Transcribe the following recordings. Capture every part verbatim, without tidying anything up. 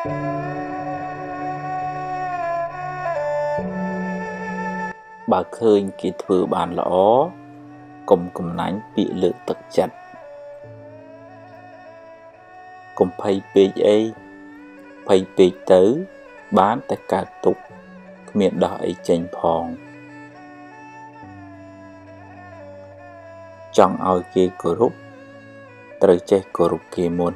bà khơi kỳ thừa bàn lõ cùng cùng nánh bị lượng tật chặt cùng phay bê ấy phay bê tới bán tại cả tục miệng đỏ ấy chênh phong trong ao kia cổ rút trời chết cổ rút kia môn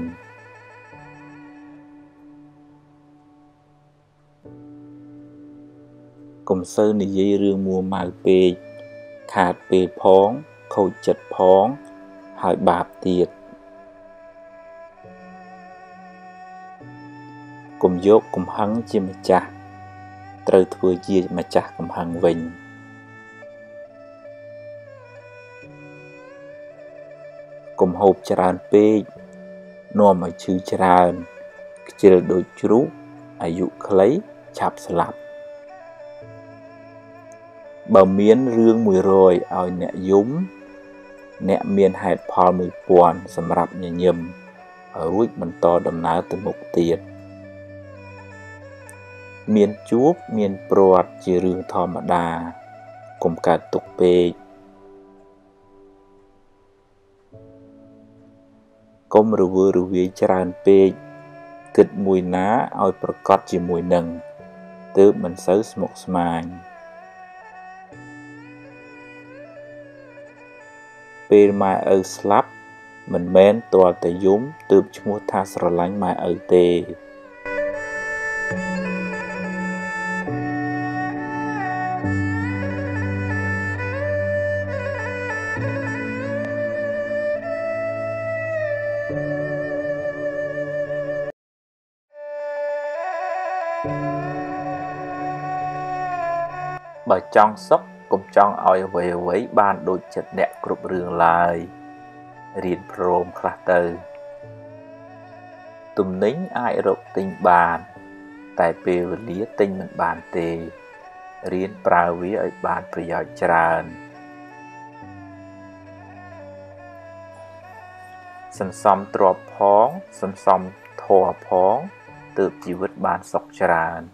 cùng sơ này dây rương mua màu bê khát bê phóng khâu chật phóng hỏi bạp tiệt cùng dốt cùng hăng chi mà chạc trời thừa dì mà chạc cùng hăng vinh cùng hộp tràn bê nô mà chư tràn chìa đôi chú ai dụ khlấy chạp sạp bà miến rương mùi rồi ôi nẹ dũng nẹ miên hạt phò mùi buồn xâm rạp nhà nhầm ở rúi mình to đầm ná từ mục tiệt miên chúp miên prot chỉ rương thò mà đà cùng cả tục bê công rưu vư rưu vĩ tràn bê kịch mùi ná ôi prot chỉ mùi nâng từ mình sớ smok smang bê mai ơ slap mình men tòa tờ dũng từ chung tha sờ lánh mai ơ tê bà trong sốc cùng trong oi về với ban đôi chật đẹp group rương lại riêng prom cluster tùm nính ai rộng tinh bàn tại bề lý tinh mình bàn tề riêng prao ví ở bàn priya tràn sân xóm trọp phóng sân xóm thua phóng tự chỉ vứt bàn sọc tràn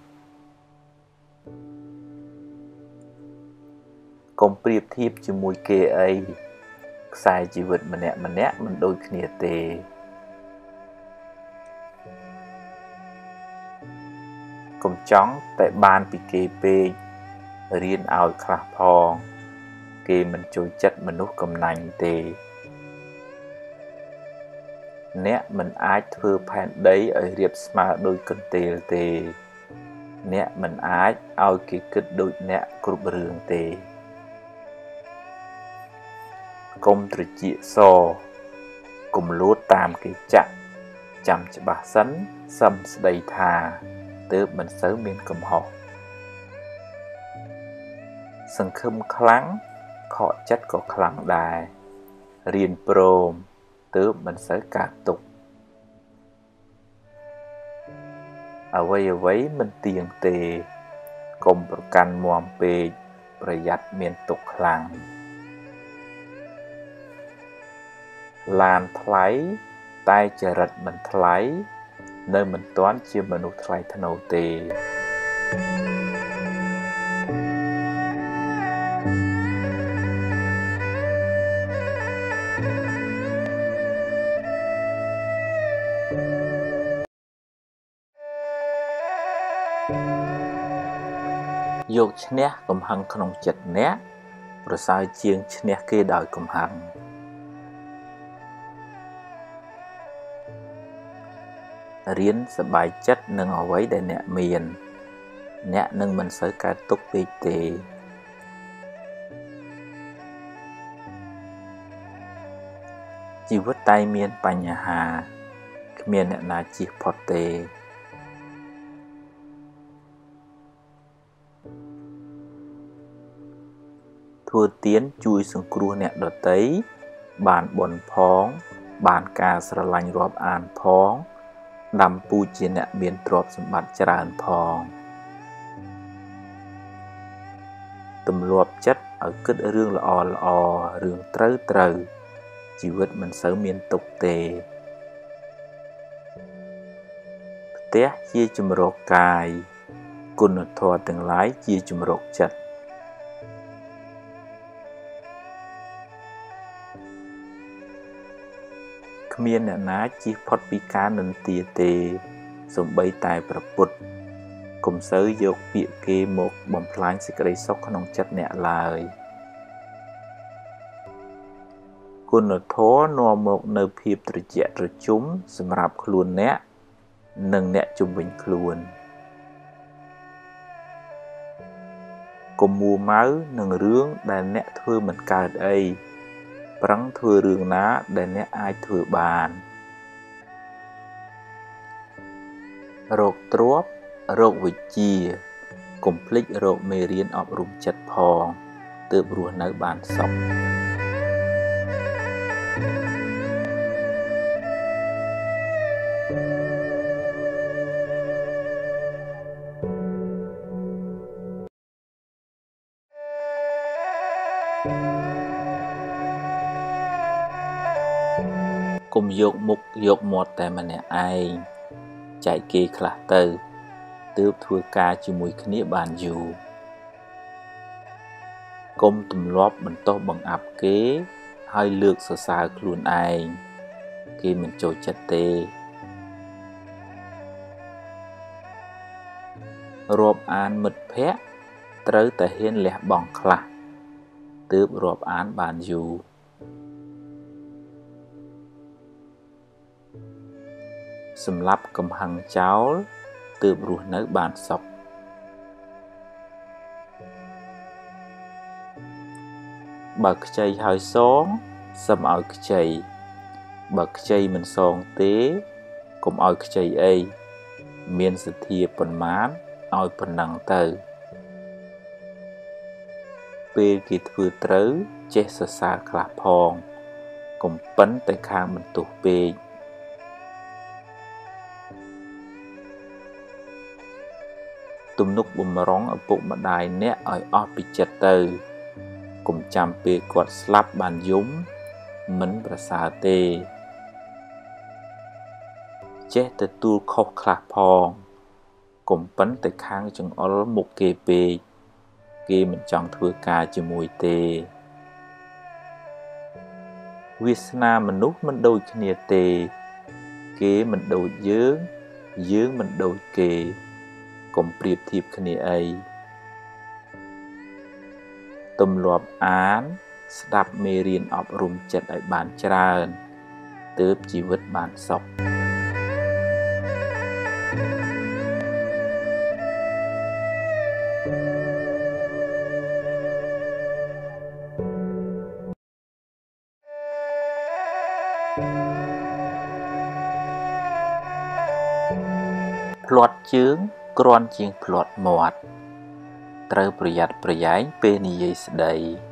công priệp thiếp cho mùi kê ấy sai chỉ vật mà nẹ mà nẹ mình đôi khnia tê công chóng tại ban bị kê bê riêng áo khá phong kê mình trôi chất mình nút cầm nành tê nẹ mình ái thưa phản đấy ở riêng sma đôi cân tê tê nẹ mình ái áo kê kích đôi nẹ cụp rương tê công tự trị so cùng lúa tam cái chặt chăm cho bà sấn xâm đầy thà từ mình sớm miên cầm học sân khâm kháng khó chất có kháng đài riêng prom từ mình sớm cả tục ở vây ở vấy mình tiền tề cùngประกันมวมเปประหยัดเมียนตกคลังลานไถลใต้จริตมันไถลเnơi mình toán chiaมนุษย์ไถลธนูเตโยกชนะกำหังขนมจัดเนี้ยประสายเชียงชนะเกดอยกำหังเรียนสบายจัดหนึ่งเอาไว้ได้แนะเมียนแนะหนึ่งมันใส่การตุกปีเตชีวิตใต้เมียนปัญหาเมียนเนี่ยนาจีพอเตทัวเตียนจุยสังครูเนี่ยดอเตยบานบนพ้องบานกาสระลังรอบอ่านพ้องดำปูจีเนี่ยเมียนตรอบสมบัติจรานพองตำรวจจัดเอาขึ้นเรื่องละออละออเรื่องเตรเตรชีวิตมันเสริมเมียนตกเตเตះជាជំរកកាយគុណធម៌ទាំងឡាយជាជំរកចិត្តគ្មានអ្នកណាជៀសផុតពីការនិន្ទាទេសូម្បីតែព្រះពុទ្ធកុំសូវយកពាក្យគេមកបំផ្លាញសេចក្តីសុខក្នុងចិត្តអ្នកឡើយគុណធម៌នាំមកនៅភាពត្រជាក់ត្រជុំសម្រាប់ខ្លួនអ្នកនិងអ្នកជុំវិញខ្លួនកុំមួម៉ៅនឹងរឿងដែលអ្នកធ្វើមិនកើតអីប្រឹងធ្វើរឿងណាដែលអ្នកអាចធ្វើបានរោគទ្រព្យរោគវិជ្ជាកុំភ្លេចរោគមេរៀនអប់រំចិត្តផងទើបរស់នៅបានសុខកុំយកមុខយកមាត់តែម្នាក់ឯងចែកគេខ្លះទៅទើបធ្វើការជាមួយគ្នាបានយូរកុំទម្លាប់បន្តបង្អាប់គេហើយលើកសរសើរខ្លួនឯងគេមិនចូលចិត្តទេរាប់អានមិត្តភក្តិត្រូវតែហ៊ានលះបង់ខ្លះទើបរាប់អានបានយូរសម្រាប់កំហឹងចោលទើបរស់នៅបានសុខបើខ្ចីហើយសងសឹមឲ្យខ្ចីបើខ្ចីមិនសងទេកុំឲ្យខ្ចីអីមានសទ្ធាប៉ុន្មានឲ្យប៉ុណ្ណឹងទៅពេលគេធ្វើត្រូវចេះសរសើរខ្លះផងកុំប៉ិនតែខាងបន្ទោសពេកទំនុកបំរុងឪពុកម្ដាយអ្នកឲ្យអស់ពីចិត្តទៅកុំចាំពេលគាត់ស្លាប់បានយំមិនប្រសើរទេចេះទទួលខុសខ្លះផងកុំប៉ិនតែខាងចង្អុលមុខគេពេកគេមិនចង់ធ្វើការជាមួយទេវាសនាមនុស្សមិនដូចគ្នាទេគេមិនដូចយើងយើងមិនដូចគេកុំប្រៀបធៀបគ្នាអីទម្លាប់អានស្ដាប់មេរៀនអប់រំចិត្តឲ្យបានច្រើនទើបជីវិតបានសុខភ្លាត់ជើងគ្រាន់ជាងភ្លាត់មាត់ត្រូវប្រយ័ត្នប្រយែងពេលនិយាយស្ដី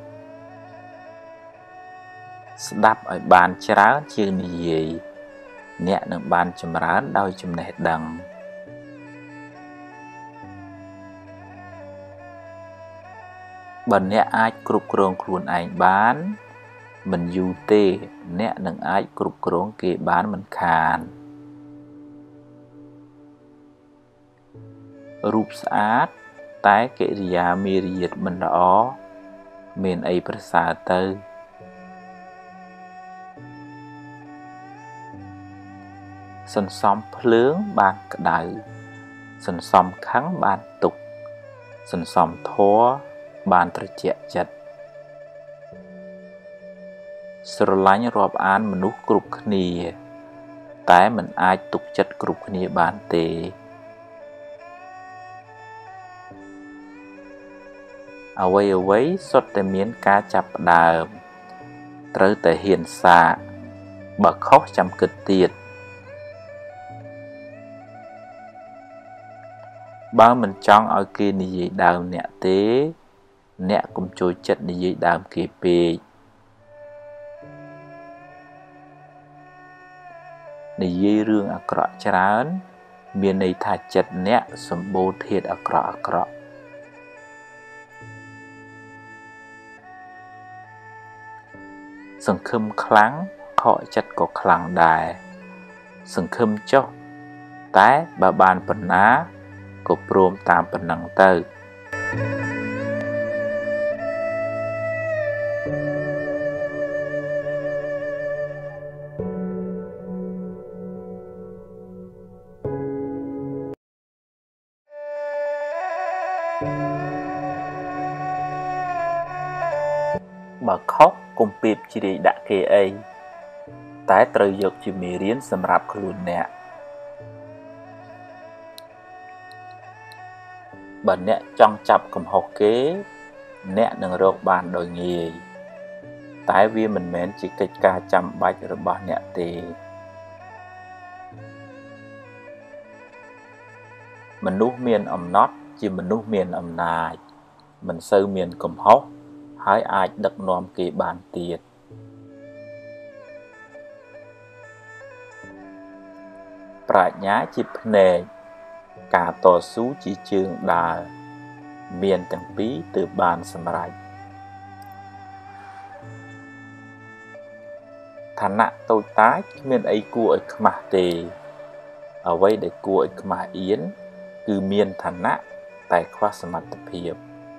ស្ដាប់ឲ្យបានច្រើនជាងនិយាយអ្នកនឹងបានចម្រើនដោយចំណេះដឹងបើអ្នកអាចគ្រប់គ្រងខ្លួនឯងបានមិនយូរទេអ្នកនឹងអាចគ្រប់គ្រងគេបានមិនខានរូបស្អាតតែកិរិយាមារយាទមិនល្អមានអីប្រសើរទៅសន្សំភ្លើងបានក្តៅសន្សំខឹងបានទុក្ខសន្សំធម៌បានត្រជាក់ចិត្តស្រឡាញ់រាប់អានមនុស្សគ្រប់គ្នាតែមិនអាចទុកចិត្តគ្រប់គ្នាបានទេអ្វីអ្វីសុទ្ធតែមានការចាប់ផ្ដើមត្រូវតែហ៊ានសាកបើខុសចាំគិតទៀតបើមិនចង់ឲ្យគេនិយាយដើមអ្នកទេអ្នកកុំចូលចិត្តនិយាយដើមគេពេកនិយាយរឿងអាក្រក់ច្រើនមានន័យថាចិត្តអ្នកសម្បូរធាតុអាក្រក់អាក្រក់សង្ឃឹមខ្លាំងខកចិត្តក៏ខ្លាំងដែរសង្ឃឹមចុះតែបើបានប៉ុណ្ណាក៏ព្រមតាមប៉ុណ្ណឹងទៅបើខុសកុំពីបជ្រាយដាក់គេអីតែត្រូវយកជាមេរៀនសម្រាប់ខ្លួនអ្នកបើអ្នកចង់ចាប់កំហុសគេអ្នកនឹងរកបានដោយងាយតែវាមិនមែនជាកិច្ចការចាំបាច់របស់អ្នកទេមនុស្សមានអំណត់ជាមនុស្សមានអំណាចមិនសូវមានកំហុសហើយអាចដឹកនាំគេបានទៀតប្រាជ្ញាជាភ្នែកការតស៊ូជាជើងដើរមានទាំងពីរទើបបានសម្រេចឋានៈតូចតាចគ្មានអីគួរឲ្យខ្មាស់ទេអ្វីដែលគួរឲ្យខ្មាស់អៀនគឺមានឋានៈតែខ្វះសមត្ថភាព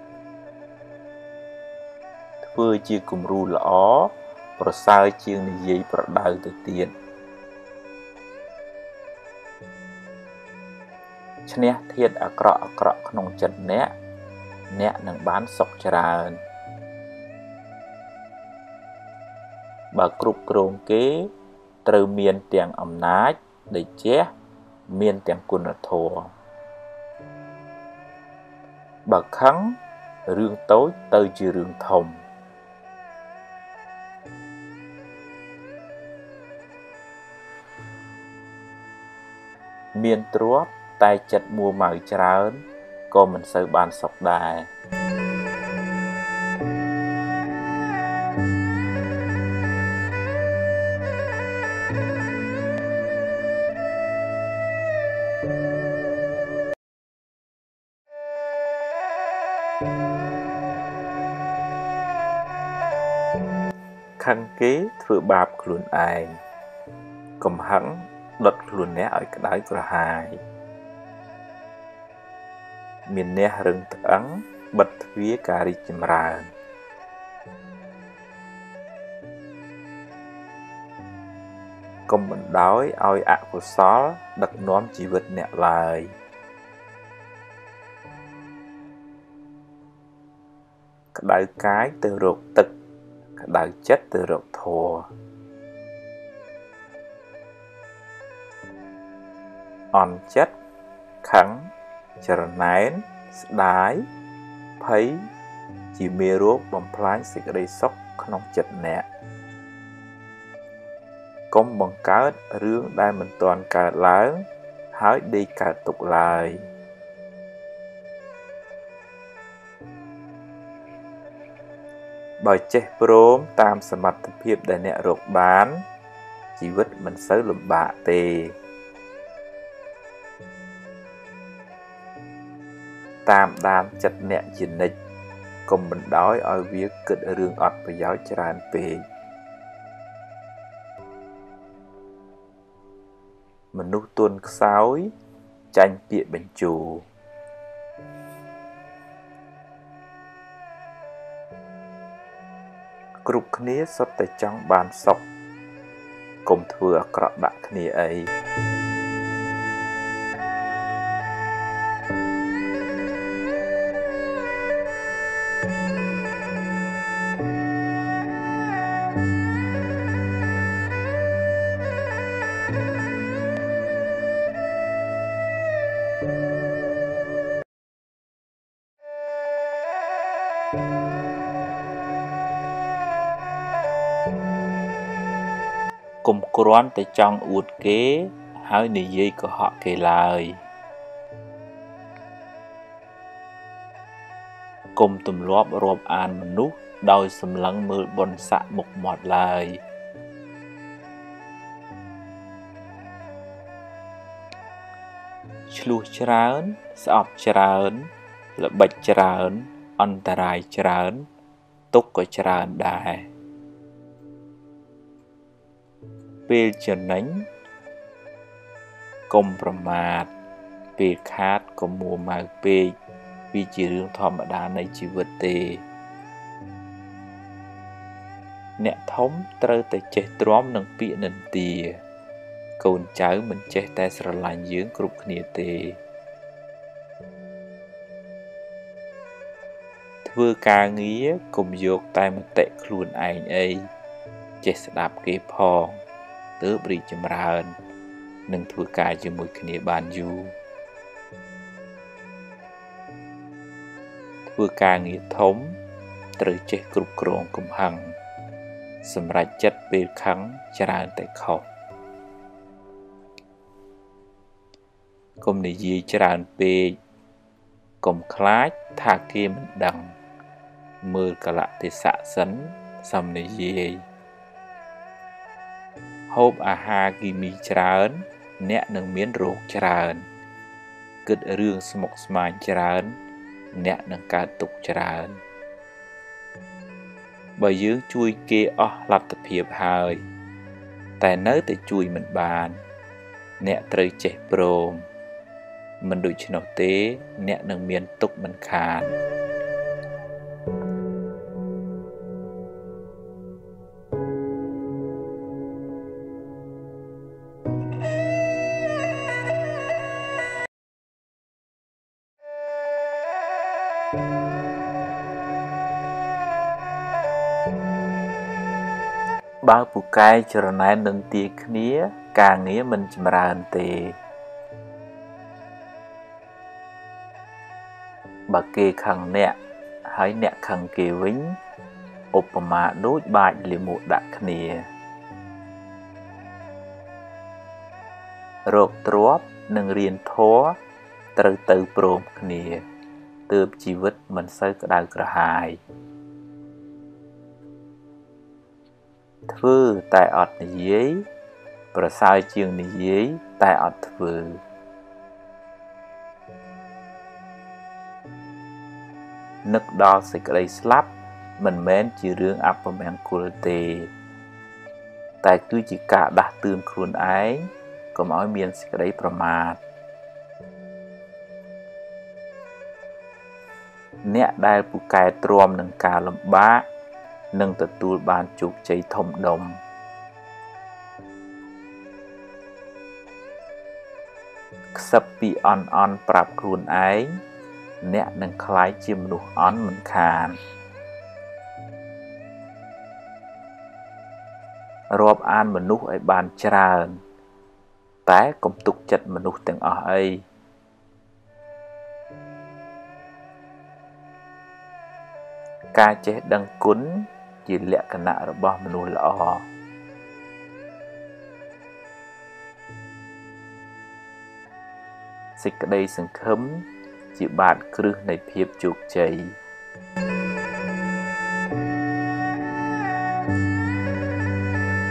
ធ្វើជាគំរូល្អប្រសើរជាងនិយាយប្រដៅទៅទៀតឈ្នះធាតុអាក្រក់អាក្រក់ក្នុងចិត្តអ្នកអ្នកនឹងបានសុខច្រើនបើគ្រប់គ្រងគេត្រូវមានទាំងអំណាចដេជះមានទាំងគុណធម៌បើខឹងរឿងតូចទៅជារឿងធំមានទ្រព្យតែចិត្តមួម៉ៅច្រើនក៏មិនសូវបានសុខដែរខឹងគេធ្វើបាបខ្លួនឯងកំហឹងដុតខ្លួនអ្នកឲ្យក្តៅក្រហាយមានអ្នករឹងត្អឹងបិទទ្វារការរីកចម្រើនកុំបណ្ដោយឲ្យអកុសលដឹកនាំជីវិតអ្នកឡើយក្តៅកាយទៅរកទឹកក្តៅចិត្តទៅរកធម៌អន់ចិត្តខឹងចរណែនស្ដាយភ័យជាមេរោគបំផ្លាញសេចក្តីសុខក្នុងចិត្តអ្នកកុំបង្កើតរឿងដែលមិនទាន់កើតឡើងហើយដេកកើតទុកឡើយបើចេះព្រមតាមសមត្ថភាពដែលអ្នករកបានជីវិតមិនសូវលំបាកទេតាមដានចិត្តអ្នកជានិច្ចកុំបណ្ដោយឲ្យវាគិតរឿងអត់ប្រយោជន៍ច្រើនពេកមនុស្សទន់ខ្សោយចាញ់ពាក្យបញ្ជោគ្រប់គ្នាសុទ្ធតែចង់បានសុខកុំធ្វើអាក្រក់ដាក់គ្នាអីកុំគ្រាន់តែចង់អួតគេហើយនិយាយកុហកគេឡើយកុំទម្លាប់រាប់អានមនុស្សដោយសម្លឹងមើលបុណ្យស័ក្តិមុខមាត់ឡើយឆ្លោះច្រើនស្អប់ច្រើនល្បិចច្រើនអន្តរាយច្រើនទុក្ខក៏ច្រើនដែរពេលចំណេញกลมประมาทเปรคาดกลมมัวมาเปรวิจิเรื่องธรรมดาในชีวิตเตเนี่ยทมเตอแต่เจตร้อมหนังปีนันเตียกូនចៅមិនចេះតែស្រឡាញ់យើងគ្រប់គ្នាទេធ្វើការងារកុំយកតែមតិខ្លួនឯងអីចេះស្ដាប់គេផងទើបរីកចម្រើននិងធ្វើការជាមួយគ្នាបានយូរធ្វើការងារធំត្រូវចេះគ្រប់គ្រងកំហឹងសម្រាប់ចិត្តពេលខឹងច្រើនតែខុសកុំនិយាយច្រើនពេកកុំខ្លាចថាគេមិនដឹងមើលកលៈទេសៈសិនសំនិយាយហូបអាហារគីមីច្រើនអ្នកនឹងមានរោគច្រើនគិតរឿងស្មុគស្មាញច្រើនអ្នកនឹងកើតទុក្ខច្រើនបើយើងជួយគេអស់លទ្ធភាពហើយតែនៅតែជួយមិនបានអ្នកត្រូវចេះព្រមមិនដូច្នោះទេអ្នកនឹងមានទុក្ខមិនខានបើពូកែចរណែននឹងទាគ្នាការងារមិនចម្រើនទេបើគេខឹងអ្នកហើយអ្នកខឹងគេវិញឧបមាដូចបាចលាមកដាក់គ្នារោគទ្រព្យនិងរៀនធម៌ត្រូវទៅព្រមគ្នាទើបជីវិតមិនសូវក្តៅក្រហាយធ្វើតែអត់និយាយប្រសើរជាងនិយាយតែអត់ធ្វើនឹកដល់សេចក្តីស្លាប់មិនមែនជារឿងអពមង្គលទេតែគឺជាការដាស់តឿនខ្លួនឯងកុំឲ្យមានសេចក្តីប្រមាទអ្នកដែលពូកែទ្រាំនឹងការលំបាកនឹងទទួលបានជោគជ័យធំដុំខ្សឹបពីអន់អន់ប្រាប់ខ្លួនឯងអ្នកនឹងក្លាយជាមនុស្សអន់មិនខានរាប់អានមនុស្សឲ្យបានច្រើនតែកុំទុកចិត្តមនុស្សទាំងអស់អីការចេះដឹងគុណជាលក្ខណៈរបស់មនុស្សល្អសេចក្តីសង្ឃឹមជាបាតគ្រឹះនៃភាពជោគជ័យ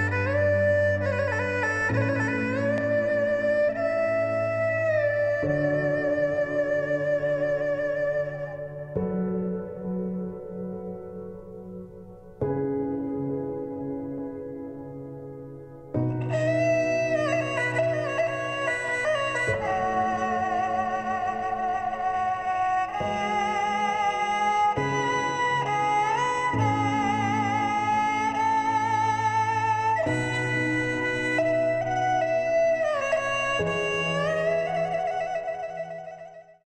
។